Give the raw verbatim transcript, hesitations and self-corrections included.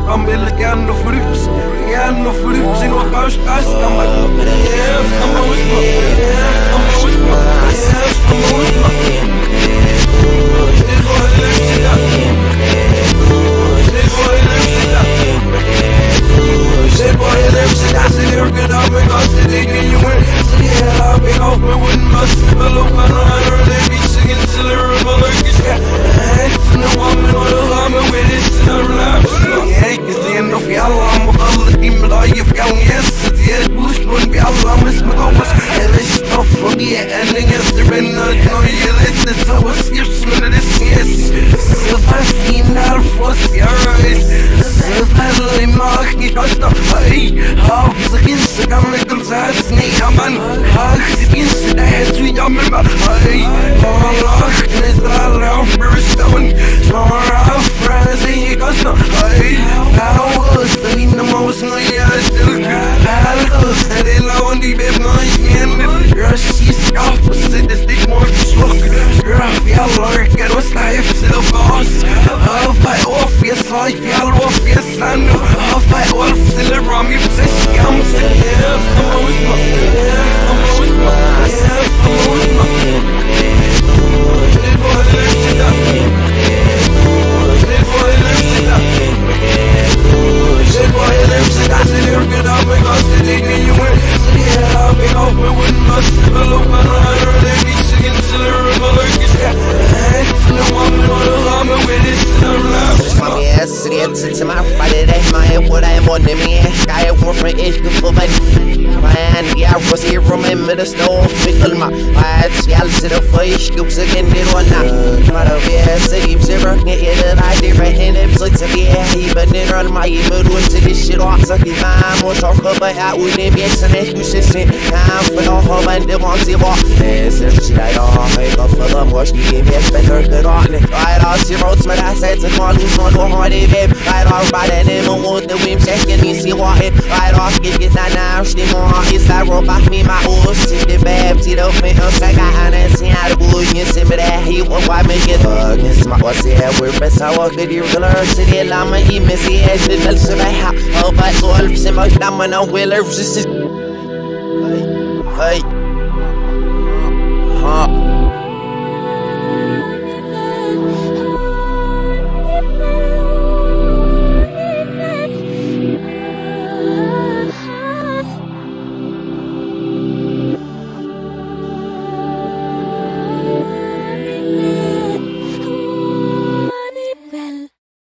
I'm really getting the fruits. Getting the fruits in the first class. I'm like, yeah, I'm always my, yeah, I'm always my, yeah, I'm always my. This boy lives in that. This boy lives in that. This boy lives in that. See, you're good, I'm a god, see, they get you in. Yeah, I'll be off, but wouldn't must have a look on her. They be singing till they're a mother. And the woman or the woman with this in her life. Yeah, cause they end up yellow. I'm a bubble team, but all you've got yes. Yeah, boost one be all I'm a smoke. And this stuff for me, ending is the rain. No, you let this I was here, smell of this. Yes, if I see now for serious, if I really mark me, I stop. Hey, how is the Instagram little ass name? I'm on how is the Instagram to your member? Hey, all lost is that around Bristol. So our friends, he goes no. Hey, I was the most no, yeah, still I love that it low and deep in my hand. Girl, she's opposite this big more slow. Girl, if y'all lurk at what's life, still boss. I'll fight off, yes, life, y'all off, yes, I know. I'll fight off, still around me, position, I'm sick, yeah, I'm always my, yeah, I'm always my, yeah, I'm always my. This boy lives in that. This boy lives in that. This boy lives in that. See, you're good, I'm a god, see, they get you in. Yeah, I'll be off, but wouldn't must have a look on her. They be singing till they're a mother. And the woman or the woman with this in her life. My ass, it's my Friday, my head, what I'm on the man. I want for it, good for my man. Yeah, I was here from him in the snow. Pickle my eyes, yeah, I'll sit up for you, scoops again, did one now. My ass, it's ever get it, I did right in it, so it's a yeah, even in on my email, to this shit off, so keep my eye, more talk about how we didn't be an execution. I'm for no home and they won't see what. There's a shit I don't make up for the more, she gave me a better good on it. I lost zero, my ass, it's a call, who's not going on it, babe. I don't buy that name, and want the whim, checking me, see what it. I don't get it, and now she more. It's that rope off me, my old shit, the bad, see the fingers, I got an see how the boy, you see me that he won't why make it hug. It's my what's here, we're best, I walk with you, learn to the llama, he miss the edge, the little so I have. Oh, but so I'll see my damn and I will have just. Hey, huh.